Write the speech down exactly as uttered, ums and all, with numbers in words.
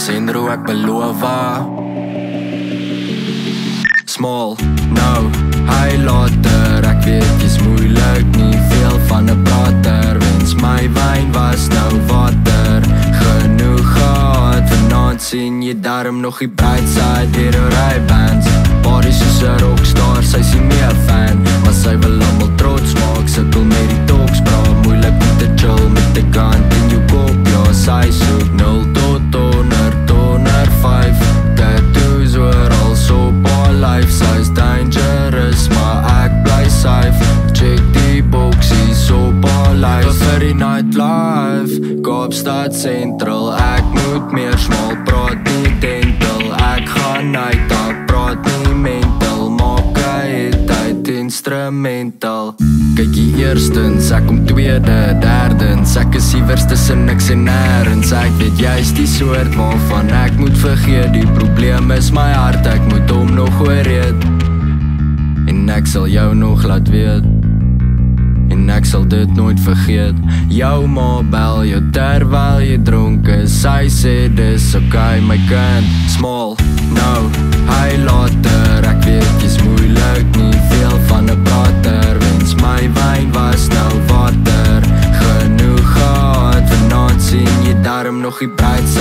is Henru, ek beloof Smile nou huil later, ek weet jy's moeilik, nie veel van 'n prater. Wens my wyn was nou water, genoeg gehad. Vanaand sien jy darm nog die bright side deur jou Ray-Bans. Body soos 'n rockstar, sy sien meer fan, maar sy wil almal trots maak, sukkel met die talks, bra, moeilik om te chill met die kant in jou kop, ja, sy soek nul tot honderd, honderd vyf, tattoos oral so pa life, sy's dangerous, maar ek bly safe, check die boxies op pa life, vir die nightlife, Kaapstad Central, ek moet meer smal, praat nie dental, ek gaan uit, ek praat nie mental, maak hy het uit instrumental, kyk die eerstens, ek kom tweede, derdens, ek is iewers tussen niks en nêrens, ek weet jy's die soort waarvan ek moet vergeet, die probleem is my hart, ek moet hom nog oorreed, en ek sal jou nog laat weet, en ek sal dit nooit vergeet. Jou ma bel jou terwyl jy dronk is, sy sê dis okay my kind, smile nou huil later, ek weet jy's moeilik, nie veel van 'n prater. Wens my wyn was nou water, genoeg gehad. Vanaand sien jy darm nog die bright